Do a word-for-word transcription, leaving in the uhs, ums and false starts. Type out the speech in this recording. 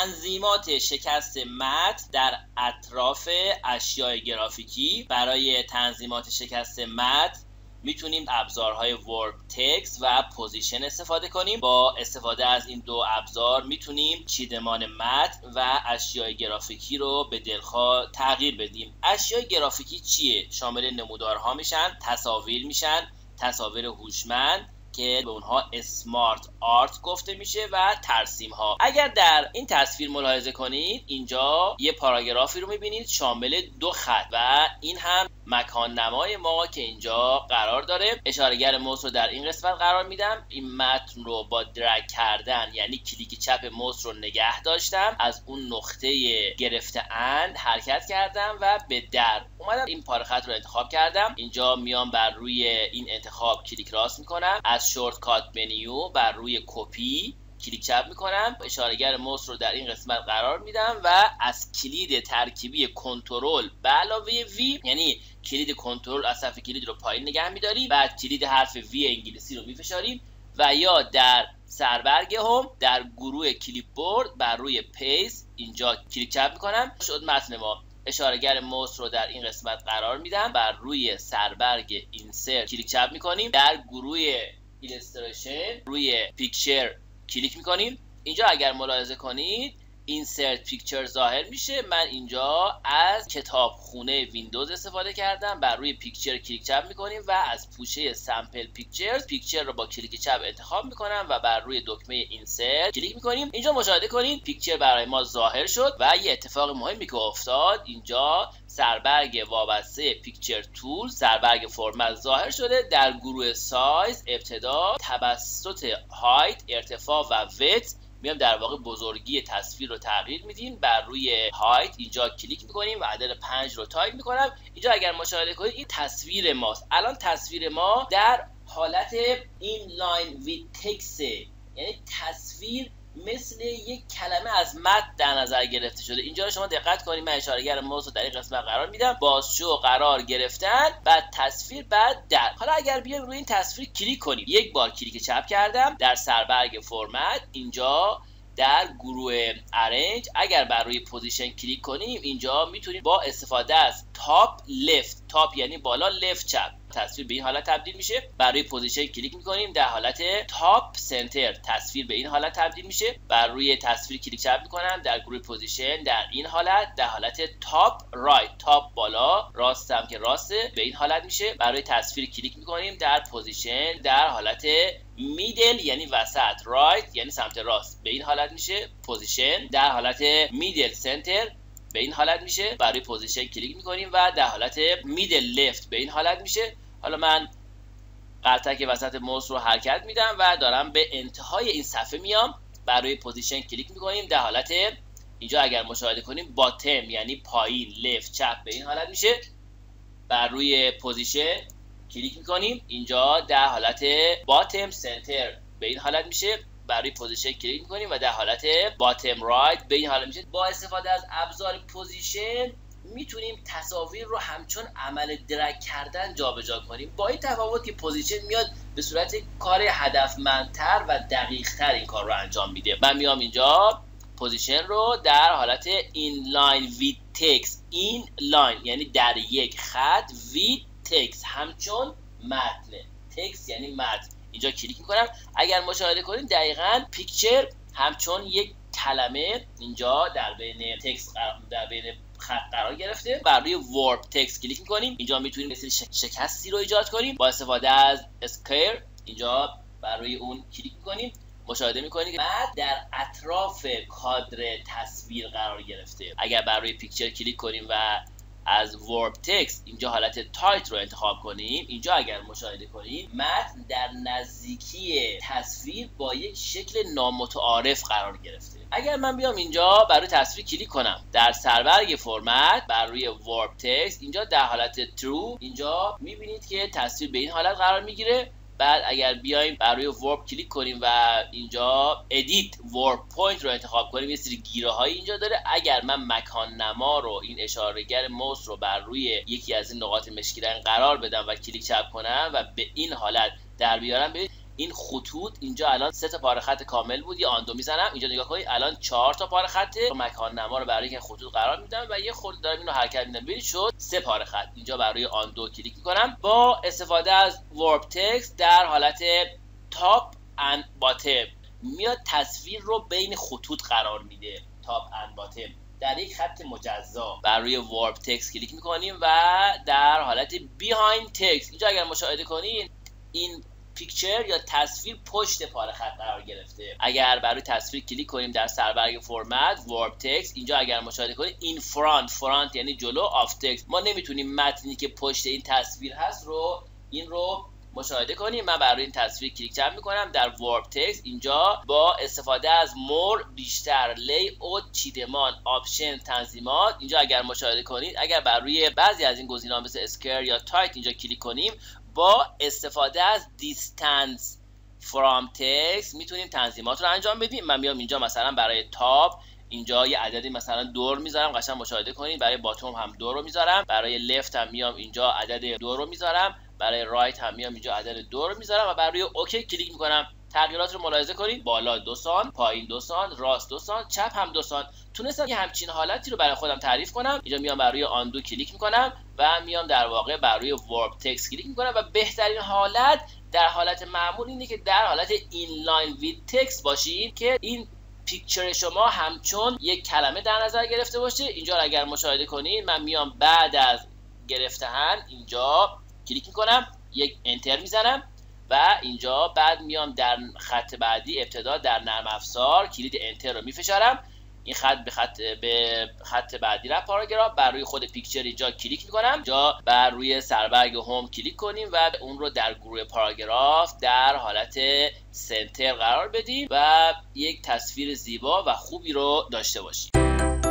تنظیمات شکست متن در اطراف اشیاء گرافیکی. برای تنظیمات شکست متن میتونیم ابزارهای ورب تکست و پوزیشن استفاده کنیم. با استفاده از این دو ابزار میتونیم چیدمان متن و اشیاء گرافیکی رو به دلخواه تغییر بدیم. اشیاء گرافیکی چیه؟ شامل نمودارها میشن، تصاویر میشن، تصاویر هوشمند که به اونها اسمارت آرت گفته میشه و ترسیم ها. اگر در این تصویر ملاحظه کنید اینجا یه پاراگرافی رو میبینید شامل دو خط و این هم مکان نمای ما که اینجا قرار داره. اشارهگر موس رو در این قسمت قرار میدم. این متن رو با درگ کردن یعنی کلیک چپ موس رو نگه داشتم، از اون نقطه گرفته اند حرکت کردم و به در اومدم این پاره خط رو انتخاب کردم. اینجا میام بر روی این انتخاب کلیک راست میکنم، از شورت کات منیو بر روی کپی کلیک چپ میکنم، اشارهگر موس رو در این قسمت قرار میدم و از کلید ترکیبی کنترل به علاوه وی، یعنی کلید کنترل از صفحه کلید رو پایین نگه میداریم، بعد کلید حرف وی انگلیسی رو میفشاریم و یا در سربرگ هم در گروه کلیپ بورد بر روی پیست اینجا کلیک چپ میکنم. شد متن ما. اشارهگر موس رو در این قسمت قرار میدم، بر روی سربرگ اینسرت کلیک چپ میکنیم، در گروه ایلاستریشن روی پیکچر کلیک میکنیم. اینجا اگر ملاحظه کنید اینسرت پیکچر ظاهر میشه. من اینجا از کتابخونه ویندوز استفاده کردم، بر روی پیکچر کلیک چپ میکنیم و از پوشه سامپل پیکچرز پیکچر رو با کلیک چپ انتخاب میکنم و بر روی دکمه اینسرت کلیک میکنیم. اینجا مشاهده کنید پیکچر برای ما ظاهر شد و یه اتفاق مهمی که افتاد، اینجا سربرگ وابسته پیکچر تول سربرگ فرمت ظاهر شده. در گروه سایز ابتدا توسط هایت ارتفاع و ویدث میام در واقع بزرگی تصویر رو تغییر میدیم، بر روی هایت اینجا کلیک میکنیم و عدد پنج رو تایپ میکنم. اینجا اگر مشاهده کنید این تصویر ماست. الان تصویر ما در حالت این لاین ویت تکست، یعنی تصویر مثل یک کلمه از متن در نظر گرفته شده. اینجا رو شما دقت کنید، من اشارهگر موس رو در این قسمت قرار میدم، بازشو قرار گرفتن، بعد تصویر، بعد در. حالا اگر بیایم روی این تصویر کلیک کنیم، یک بار کلیک چپ کردم در سربرگ فرمت، اینجا در گروه ارنج اگر بر روی پوزیشن کلیک کنیم اینجا میتونیم با استفاده از تاپ لفت، تاپ یعنی بالا، لفت چپ، تصویر به این حالت تبدیل میشه. بر روی پوزیشن کلیک میکنیم، در حالت تاپ سنتر تصویر به این حالت تبدیل میشه. بر روی تصویر کلیک چپ میکنم، در گروه پوزیشن در این حالت، در حالت تاپ رایت، تاپ بالا، راستم که راسته به این حالت میشه. بر روی تصویر کلیک میکنیم، در پوزیشن در حالت میدل یعنی وسط، رایت یعنی سمت راست به این حالت میشه. پوزیشن در حالت میدل سنتر به این حالت میشه. برای پوزیشن کلیک میکنیم و در حالت میدل لفت به این حالت میشه. حالا من قطعه وسط موس رو حرکت میدم و دارم به انتهای این صفحه میام. برای پوزیشن کلیک میکنیم، در حالت اینجا اگر مشاهده کنیم باتم یعنی پایین، لفت چپ به این حالت میشه. بر روی پوزیشن کلیک میکنیم، اینجا در حالت باتم سنتر به این حالت میشه. برای پوزیشن کلیک میکنیم و در حالت باتم رایت به این حالت میشه. با استفاده از ابزار پوزیشن میتونیم تصاویر رو همچون عمل درگ کردن جابجا کنیم، با این تفاوت که پوزیشن میاد به صورت کار هدفمندتر و دقیقتر این کار رو انجام میده. من میام اینجا پوزیشن رو در حالت این لاین ویت تکست، این لاین یعنی در یک خط، ویت تکست همچون متن، تکست یعنی متن، اینجا کلیک میکنم. اگر مشاهده کنید دقیقاً پیکچر همچون یک کلمه اینجا در بین تکست در بین خط قرار گرفته. بر روی ورب تکست کلیک میکنیم، اینجا میتونیم مثل شکستی رو ایجاد کنیم با استفاده از اسکوئر. اینجا بر روی اون کلیک میکنیم، مشاهده میکنید که بعد در اطراف کادر تصویر قرار گرفته. اگر بر روی پیکچر کلیک کنیم و از ورب تکست اینجا حالت تایت رو انتخاب کنیم، اینجا اگر مشاهده کنیم متن در نزدیکی تصویر با یک شکل نامتعارف قرار گرفته. اگر من بیام اینجا بر روی تصویر کلیک کنم، در سربرگ فرمت بر روی ورب تکست اینجا در حالت ترو، اینجا میبینید که تصویر به این حالت قرار میگیره. بعد اگر بیایم بر روی ورب کلیک کنیم و اینجا ادیت ورب پوینت رو انتخاب کنیم، یه سری گیره هایی اینجا داره. اگر من مکان نما رو، این اشارهگر موس رو بر روی یکی از این نقاط مشکی رنگ قرار بدم و کلیک چپ کنم و به این حالت در بیارم، ببینید این خطوط اینجا الان سه تا پاره خط کامل بود، یه آندو میزنم اینجا نگاه کنید الان چهار تا پاره خطه. مکان نما رو برای این خطوط قرار میدم و یه خورده دارم اینو حرکت میدم، ببینید شد سه پاره خط. اینجا برای آندو کلیک میکنم. با استفاده از ورب تکست در حالت تاپ اند باتم میاد تصویر رو بین خطوط قرار میده. تاپ اند باتم در یک خط مجزا. بر روی ورب تکست کلیک میکنیم و در حالت بیهایند تکست اینجا اگر مشاهده کنین این پیکچر یا تصویر پشت پاره خط قرار گرفته. اگر بر روی تصویر کلیک کنیم در سربرگ فرمت ورب تکست اینجا اگر مشاهده کنید این فرانت فرانت یعنی جلو آف تکست، ما نمیتونیم متنی که پشت این تصویر هست رو این رو مشاهده کنیم. من بر روی این تصویر کلیک میکنم در ورب تکست اینجا با استفاده از مور بیشتر، لی اوت، چیدمان، آپشن، تنظیمات اینجا اگر مشاهده کنید اگر بر روی بعضی از این گزینه‌ها مثل اسکر یا تایت اینجا کلیک کنیم با استفاده از دیستنس فرام تکست میتونیم تنظیمات رو انجام بدیم. من میام اینجا مثلا برای تاپ اینجا یه عددی مثلا دور میذارم، قشنگ مشاهده کنید. برای باتوم هم دو رو میذارم، برای لفت هم میام اینجا عدد دو رو میذارم، برای رایت هم میام اینجا عدد دو رو میذارم و برای اوکی کلیک میکنم. تغییرات رو ملاحظه کنید، بالا دو سان، پایین دو سان، راست دو سان، چپ هم دو سان. تونستم یه همچین حالتی رو برای خودم تعریف کنم. اینجا میام برای آندو کلیک میکنم و میام در واقع برای ورب تکست کلیک میکنم و بهترین حالت در حالت معمول اینه که در حالت اینلاین وید تکست باشید که این پیکچر شما همچون یک کلمه در نظر گرفته باشه. اینجا رو اگر مشاهده کنید من میام بعد از گرفتن اینجا کلیک میکنم، یک انتر میزنم و اینجا بعد میام در خط بعدی ابتدا در نرم افزار کلید انتر رو میفشارم. این خط به خط به خط بعدی رفت پاراگراف. بر روی خود پیکچر اینجا کلیک میکنم، اینجا بر روی سربرگ هوم کلیک کنیم و اون رو در گروه پاراگراف در حالت سنتر قرار بدیم و یک تصویر زیبا و خوبی رو داشته باشیم.